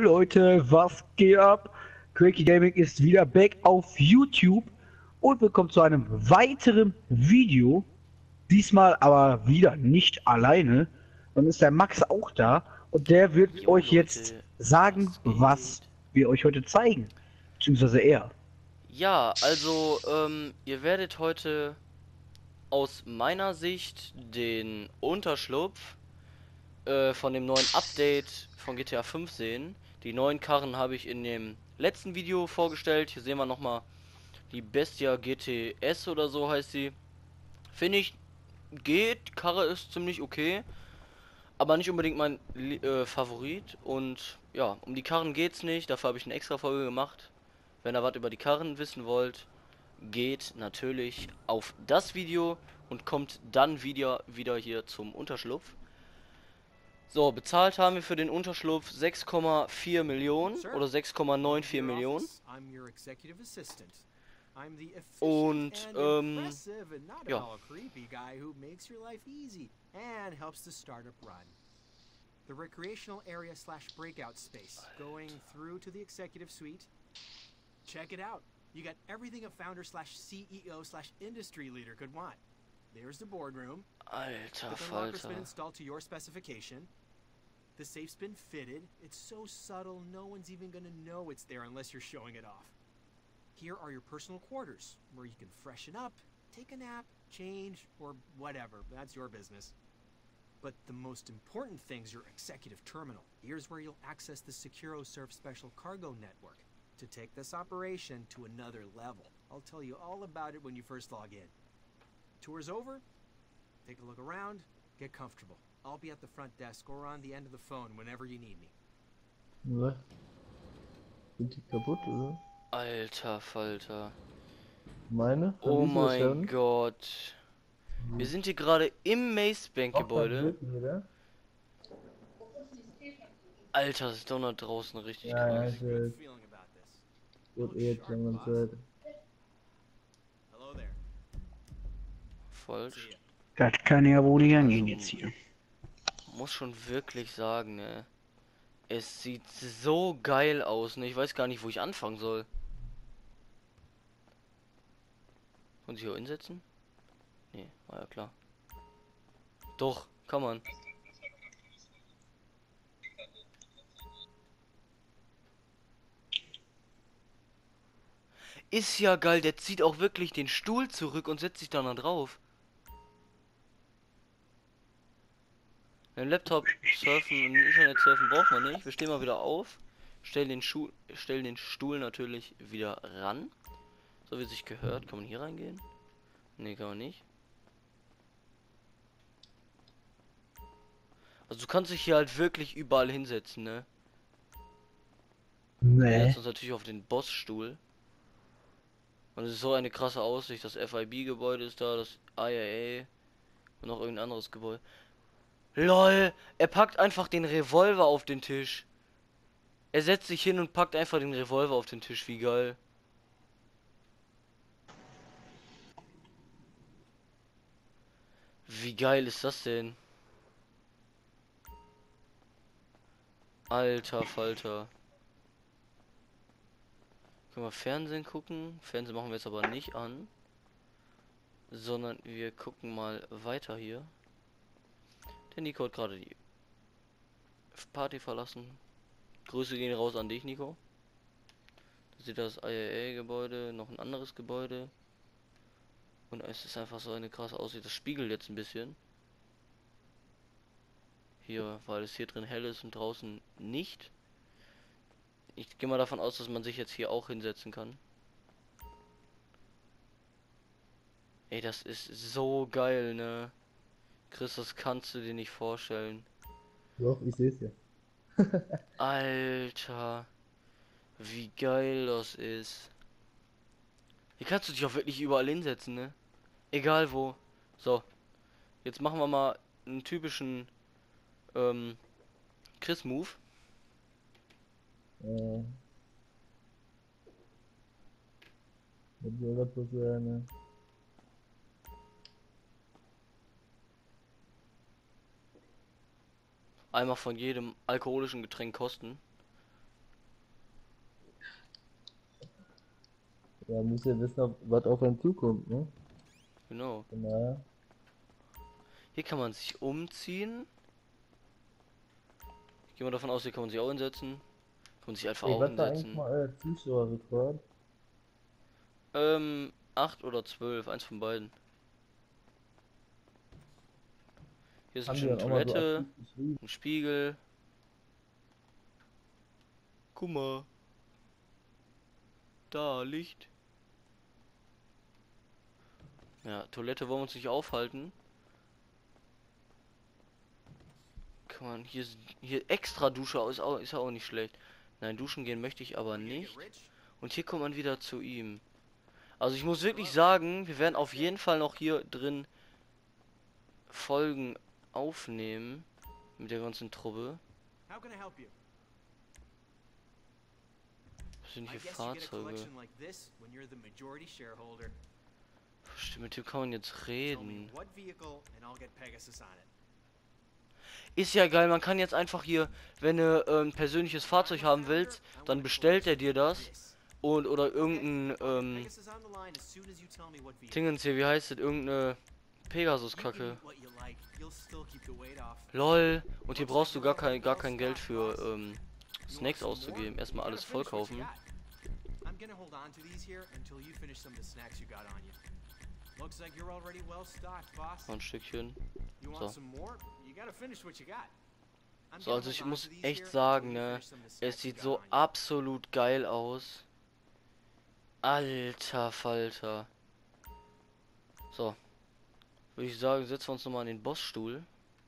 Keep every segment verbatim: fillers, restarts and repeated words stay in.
Leute, was geht ab? Quakey Gaming ist wieder back auf YouTube und willkommen zu einem weiteren Video. Diesmal aber wieder nicht alleine. Dann ist der Max auch da und der wird Jo euch jetzt Leute, sagen, was was geht? wir euch heute zeigen. Beziehungsweise er. Ja, also, ähm, ihr werdet heute aus meiner Sicht den Unterschlupf äh, von dem neuen Update von G T A fünf sehen. Die neuen Karren habe ich in dem letzten Video vorgestellt. Hier sehen wir nochmal die Bestia G T S oder so heißt sie. Finde ich, geht. Karre ist ziemlich okay. Aber nicht unbedingt mein äh, Favorit. Und ja, um die Karren geht's nicht. Dafür habe ich eine extra Folge gemacht. Wenn ihr was über die Karren wissen wollt, geht natürlich auf das Video und kommt dann wieder, wieder hier zum Unterschlupf. So, bezahlt haben wir für den Unterschlupf sechs Komma vier Millionen oder sechs Komma vierundneunzig Millionen. Und, ähm, ja. The recreational area slash breakout space going through to the executive suite. Check it out. You got everything a founder slash C E O slash industry leader could want. There's the boardroom. Alter The locker's been Falter. installed to your specification. The safe's been fitted. It's so subtle, no one's even gonna know it's there unless you're showing it off. Here are your personal quarters, where you can freshen up, take a nap, change, or whatever. That's your business. But the most important thing's your executive terminal. Here's where you'll access the SecuroSurf Special Cargo Network to take this operation to another level. I'll tell you all about it when you first log in. Tour's over. Take a look around. Get comfortable. I'll be at the front desk or on the end of the phone whenever you need me. Was? Sind die kaputt, oder? Alter Falter. Meine? Oh Haben die sogar mein Schaden? Gott. Wir sind hier gerade im Maze Bank Auch beim Gebäude. Drücken, oder? Alter, das donnert draußen richtig Ja, ja, krass. ich weiß. Feeling about this. Wird eh jetzt langsam Zeit. Hello there. Falsch. See ya. Das kann ja wohl nicht angehen Also, jetzt hier. muss schon wirklich sagen, ne? Es sieht so geil aus, ne? Ich weiß gar nicht, wo ich anfangen soll. Muss ich hier hinsetzen? Nee, war ja klar. Doch, kann man. Ist ja geil, der zieht auch wirklich den Stuhl zurück und setzt sich dann da drauf. Ein Laptop surfen und Internet surfen braucht man nicht. Wir stehen mal wieder auf. Stellen den, Schuh, stellen den Stuhl natürlich wieder ran. So wie es sich gehört. Kann man hier reingehen? Ne, kann man nicht. Also du kannst dich hier halt wirklich überall hinsetzen, ne? Wir Nee. setzen uns natürlich auf den Bossstuhl. Und es ist so eine krasse Aussicht. Das F I B-Gebäude ist da, das I A A und noch irgendein anderes Gebäude. LOL, er packt einfach den Revolver auf den Tisch. Er setzt sich hin und packt einfach den Revolver auf den Tisch. Wie geil. Wie geil ist das denn? Alter Falter. Können wir Fernsehen gucken? Fernsehen machen wir jetzt aber nicht an. Sondern wir gucken mal weiter hier. Der Nico hat gerade die Party verlassen. Grüße gehen raus an dich, Nico. Da sieht das I A A-Gebäude, noch ein anderes Gebäude. Und es ist einfach so eine krasse Aussicht. Das spiegelt jetzt ein bisschen. Hier, weil es hier drin hell ist und draußen nicht. Ich gehe mal davon aus, dass man sich jetzt hier auch hinsetzen kann. Ey, das ist so geil, ne? Chris, das kannst du dir nicht vorstellen. Doch, ich seh's ja. Alter. Wie geil das ist. Hier kannst du dich auch wirklich überall hinsetzen, ne? Egal wo. So. Jetzt machen wir mal einen typischen ähm, Chris-Move. Äh. Was soll das so sein, ne? Einmal von jedem alkoholischen Getränk kosten. Ja, muss ja wissen, ob- was auf einen zukommt, ne? Genau. Von daher. Hier kann man sich umziehen. Ich gehe mal davon aus, hier kann man sich auch hinsetzen. Kann man sich einfach Ey, auch was war eigentlich hinsetzen. mal euer Zuschauerrekord? Ähm, acht oder zwölf, eins von beiden. Hier ist Haben die bestimmt dann eine auch mal so Toilette, aktiv geschrieben? ein Spiegel. Guck mal. Da, Licht. Ja, Toilette wollen wir uns nicht aufhalten. Kann man hier, hier extra Dusche ist auch, ist auch nicht schlecht. Nein, duschen gehen möchte ich aber You gonna get nicht. rich? Und hier kommt man wieder zu ihm. Also ich muss wirklich sagen, wir werden auf jeden Fall noch hier drin Folgen aufnehmen. Mit der ganzen Truppe. How can I help you? Was sind I hier guess you get a Fahrzeuge? collection like this when you're the majority shareholder. Stimmt, mit dem kann man jetzt Tell me reden. what vehicle and I'll get Pegasus on it. Ist ja geil, man kann jetzt einfach hier, wenn du äh, ein persönliches Fahrzeug haben willst, dann bestellt er dir das. Und, oder irgendein, ähm, Dingens hier, wie heißt das? Irgendeine Pegasus-Kacke. Lol. Und hier brauchst du gar kein, gar kein Geld für, ähm, Snacks auszugeben. Erstmal alles voll kaufen. I'm gonna hold on to these here until you finish some of the snacks you got on you. Looks like you're already well stocked, boss. Noch ein Stückchen. You So. want some more? You gotta finish what you got. I'm So, gonna also hold ich on muss to these echt here sagen, until you ne, finish some of the snacks es you sieht got so on you. absolut geil aus. Alter Falter. So. Würde ich sagen, setzen wir uns nochmal in den Bossstuhl.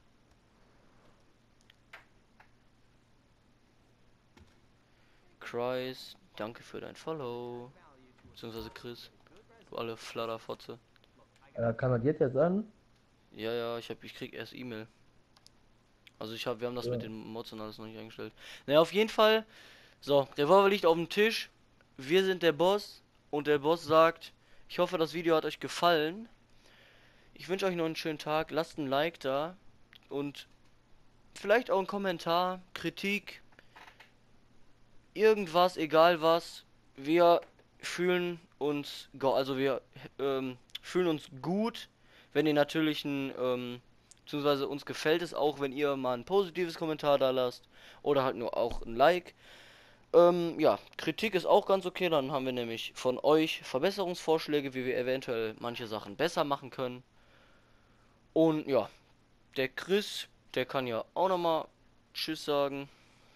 Chris, danke für dein Follow. Beziehungsweise Chris. Du alle Fladderfotze. Äh, kann man jetzt jetzt an? Ja, ja, ich hab, ich krieg erst E-Mail. Also ich hab, wir haben das Ja. mit den Mods und alles noch nicht eingestellt. Naja, auf jeden Fall. So, der Revolver liegt auf dem Tisch. Wir sind der Boss. Und der Boss sagt, ich hoffe, das Video hat euch gefallen. Ich wünsche euch noch einen schönen Tag. Lasst ein Like da. Und vielleicht auch einen Kommentar, Kritik. Irgendwas, egal was. Wir fühlen uns, go- also wir ähm, fühlen uns gut, wenn ihr natürlich ein, ähm, beziehungsweise uns gefällt es auch, wenn ihr mal ein positives Kommentar da lasst. Oder halt nur auch ein Like. Ähm, ja, Kritik ist auch ganz okay, dann haben wir nämlich von euch Verbesserungsvorschläge, wie wir eventuell manche Sachen besser machen können. Und ja, der Chris, der kann ja auch nochmal Tschüss sagen.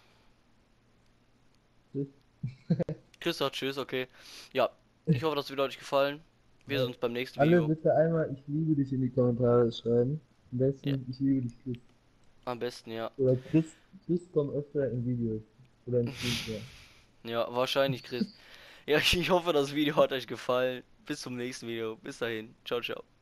Tschüss. Chris sagt Tschüss, okay. Ja, ich hoffe, das Video hat euch gefallen. Wir sehen uns beim nächsten Alle Video. bitte einmal ich liebe dich in die Kommentare schreiben. Am besten Ja. ich liebe dich Chris. Am besten, ja. Oder Chris, Chris kommt öfter in Videos. Oder in Streams, ja. Ja, wahrscheinlich, Chris. Ja, ich hoffe, das Video hat euch gefallen. Bis zum nächsten Video. Bis dahin. Ciao, ciao.